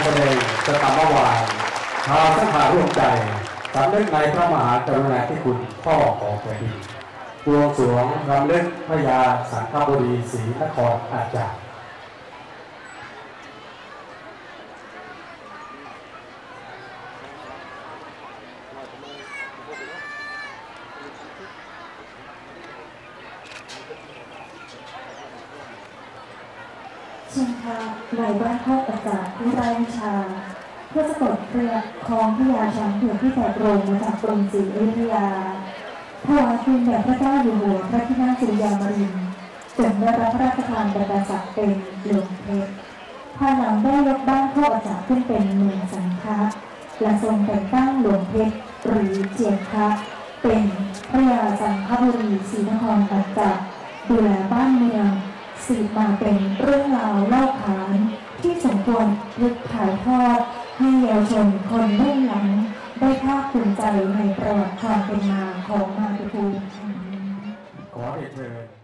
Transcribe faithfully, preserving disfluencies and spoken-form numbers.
แสดงจะทำเมื่อวานชาวสังขารร่วมใจสำนึกในพระมหากรุณาธิคุณพ่อของแผ่นดินบวงสรวงรำลึกพระยาสังฆบุรีศรีนครอาจารย์เชิญค่ะในบ้านพ่อประจักษ์ผู้ไร้วิชาเพื่อสะกดเรียกคลองพญาช้างเผือกที่แตกโรงมาจากกรุงศรีอยุธยาถวายคืนแด่พระเจ้าอยู่หัวพระที่นั่งสุริยามรินทร์จนได้รับพระราชทานบรรดาศักดิ์เป็นหลวงเพชรภายหลังได้ยกบ้านพ่อประจักษ์ขึ้นเป็นเมืองสังฆะและทรงแต่งตั้งหลวงเพชรหรือเจียงคะเป็นพระยาสังฆบุรีศรีนครอาจารย์ดูแลบ้านเมืองสืบมาเป็นเรื่องราวเล่าขานที่สมควรลึกถ่ายทอดให้เยาวชนคนรุ่นหลังได้ภาคภูมิใจในประวัติความเป็นมาของมาตุภูมิขอเรียนเชิญ